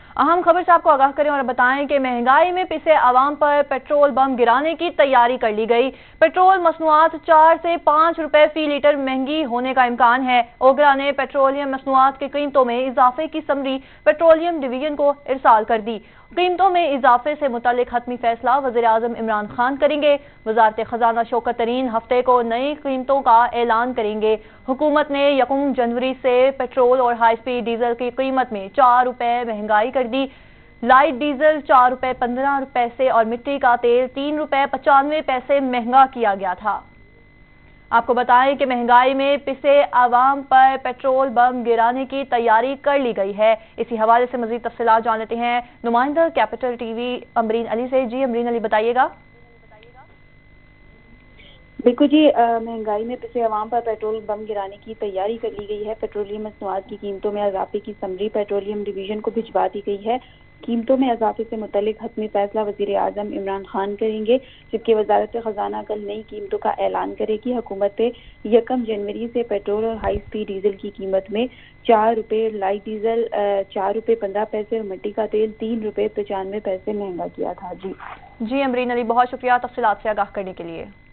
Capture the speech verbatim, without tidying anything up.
اہم خبر سے آپ کو آگاہ کریں اور بتائیں کہ مہنگائی میں پسے عوام پر پیٹرول بم گرانے کی تیاری کر لی گئی۔ پیٹرول مصنوعات چار سے پانچ روپے فی لیٹر مہنگی ہونے کا امکان ہے۔ اوگرا نے پیٹرولیم مصنوعات کی قیمتوں میں اضافے کی سمری پیٹرولیم ڈویژن کو ارسال کر دی۔ قیمتوں میں اضافے سے متعلق حتمی فیصلہ وزیر اعظم عمران خان کریں گے۔ وزارت خزانہ شوکت ترین ہفتے کو نئی قیمتوں کا اعلان کریں گے۔ حکومت نے یکم جنوری سے پیٹرول اور ہائی اسپیڈ ڈیزل کی قیمت میں چار روپے مہنگائی کر دی۔ لائٹ ڈیزل چار روپے پندرہ پیسے اور مٹی کا تیل تین روپے پچانوے پیسے مہنگا کیا گیا تھا۔ آپ کو بتائیں کہ مہنگائی میں پسے عوام پر پیٹرول بم گرانے کی تیاری کر لی گئی ہے۔ اسی حوالے سے مزید تفصیلات جان لیتے ہیں نمائندہ کیپٹل ٹی وی امرین علی سے۔ جی امرین علی بتائیے گا۔ بالکل جی، مہنگائی میں پسے عوام پر پیٹرول بم گرانے کی تیاری کر لی گئی ہے۔ پیٹرولیم مصنوعات کی قیمتوں میں اضافے کی سمری پیٹرولیم ڈویژن کو بھجوا دی گئی ہے۔ قیمتوں میں اضافے سے متعلق حتمی فیصلہ وزیر اعظم عمران خان کریں گے، جبکہ وزارت خزانہ کل نئی قیمتوں کا اعلان کرے گی۔ حکومت یکم جنوری سے پیٹرول اور ہائی اسپیڈ ڈیزل کی قیمت میں چار روپے، لائٹ ڈیزل چار روپے پندرہ پیسے اور مٹی کا تیل تین روپے پچانوے پیسے مہنگا کیا تھا۔ جی جی امرین علی، بہت شکریہ تفصیلات سے آگاہ کرنے کے لیے۔